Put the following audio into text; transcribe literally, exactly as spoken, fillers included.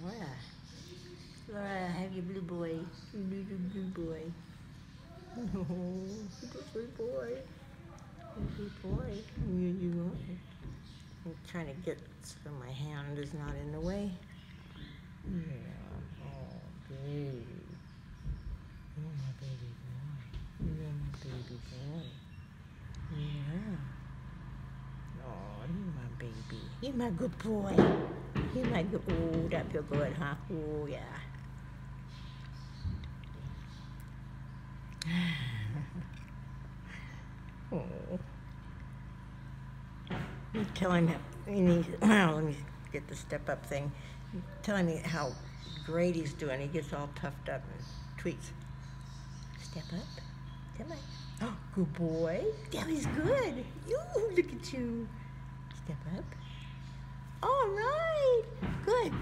Laura. Laura, have your blue boy. Your little blue boy. No, good boy. Good boy. Yeah, you are. I'm trying to get so my hand is not in the way. Yeah. Oh, baby. You're my baby boy. You're my baby boy. Yeah. Oh, you're my baby. You're my good boy. You're my good. Oh, that feel good, huh? Oh, yeah. Oh. You tell him how, he, well, let me get the step up thing. Tell him how great he's doing. He gets all puffed up and tweets. Step up. Come on. Oh, good boy. That was good. You look at you. Step up. All right. Good.